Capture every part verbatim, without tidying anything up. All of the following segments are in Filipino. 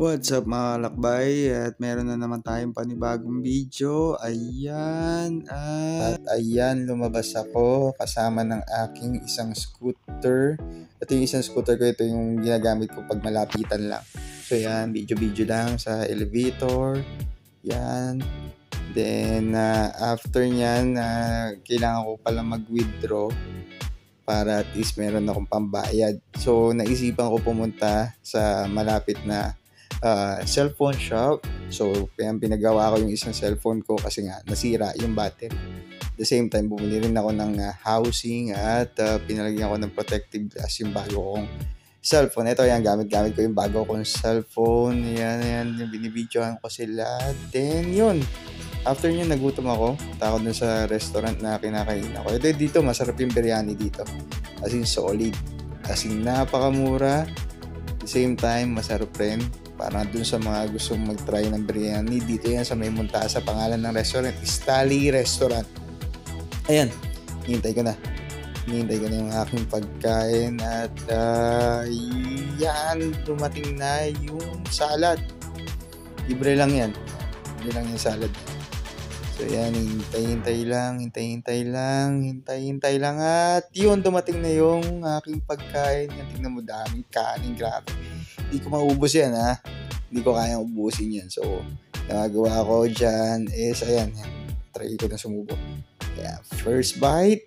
What's up mga lakbay, at meron na naman tayong panibagong video. Ayan, at ayan, lumabas ako kasama ng aking isang scooter. Ito yung isang scooter ko, ito yung ginagamit ko pag malapitan lang. So yan, video-video lang sa elevator. Yan. Then uh, after nyan, uh, kailangan ko pala mag-withdraw para at least meron akong pambayad. So naisipan ko pumunta sa malapit na Uh, cellphone shop. So kaya pinagawa ko yung isang cellphone ko kasi nga nasira yung battery. At the same time, bumili rin ako ng uh, housing at uh, pinalagyan ko ng protective glass yung bago kong cellphone. Ito yan, gamit-gamit ko yung bago kong cellphone. Yan, yan, yung binibidyohan ko sila. Then yun, after nyo nagutom ako, punta ako dun sa restaurant na kinakain ako. Ito dito, masarap yung biryani dito. As in solid. As in napakamura. At the same time, masarap rin. Para dun sa mga gustong mag-try ng biryani, dito yan sa may Montasa. Pangalan ng restaurant is Tali Restaurant. Ayan, hinintay ko na. Hinintay ko na yung aking pagkain. At uh, yan, dumating na yung salad. Libre lang yan. Libre lang yung salad. So yan, hintay-hintay lang, hintay-hintay lang, hintay-hintay lang. At yun, dumating na yung aking pagkain. Yan, tingnan mo, daming kanin, grabe. Hindi ko maubos yan, ha. Hindi ko kayang ubusin yan. So, nagagawa ko dyan is, ayan, yan. Try ko na sumubo. Yeah, first bite.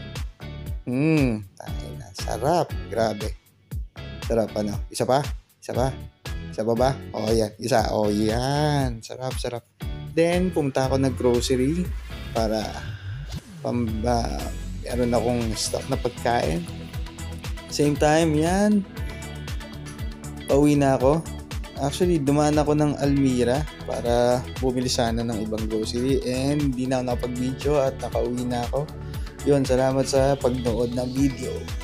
Hmm, tayo na. Sarap. Grabe. Sarap, ano? Isa pa? Isa pa? Isa pa ba? O, oh, yan. Isa. O, oh, yan. Sarap, sarap. Then, pumunta ako nag-grocery para pamba, meron akong stock na pagkain. Same time, yan. Pauwi na ako. Actually, dumaan ako ng Almira para bumili sana ng ibang grocery and hindi na ako nakapag-video at nakauwi na ako. Yun, salamat sa pagnood ng video.